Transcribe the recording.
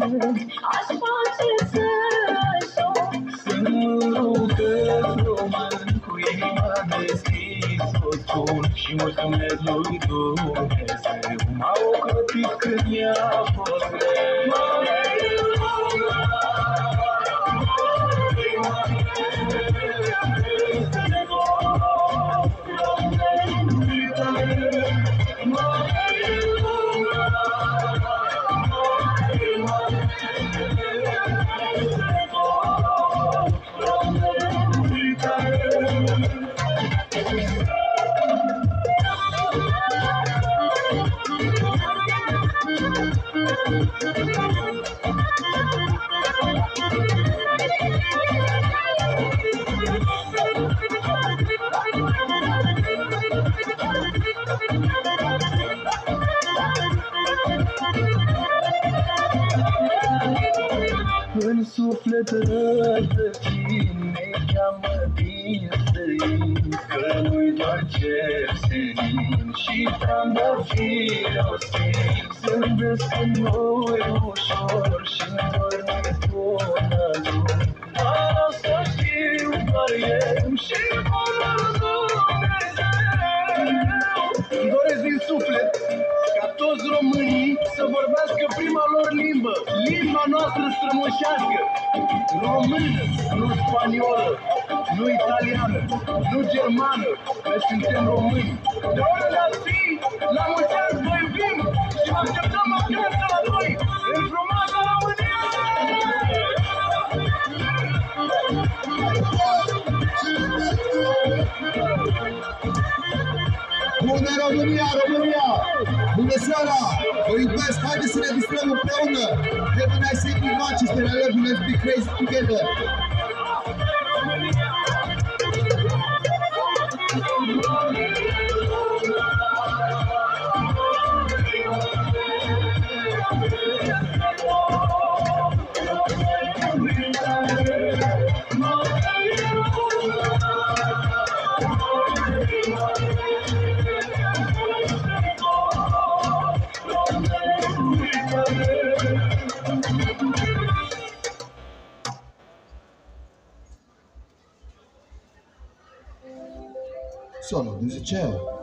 aș face să ajung să rugăți român cu inima deschis-o spun și mulțumesc lui Dumnezeu m-a ocrotit când mi-a fost greu. În suflet rădăcini ne cheamă din străini, că nu-i doar cer senin și trandafiri ostin. Zâmbesc în noi ușor și-n dor ne spun ajung, dar o să știu doar eu și bunul Dumnezeu. Îmi doresc din suflet ca toți românii să vorbească prima lor limbă, limba noastră strămoșească, română, nu spaniolă, nu italiană, nu germană, noi suntem români. De oriunde ați fi, la mulți ani vă iubim și vă așteptăm acasă la noi, în frumoasa România! Bună România, România! Bună seara! Vă iubesc, haideți să ne distrăm împreună! Have a nice evening, Manchester, I love you, let's be crazy together! Sono musicero.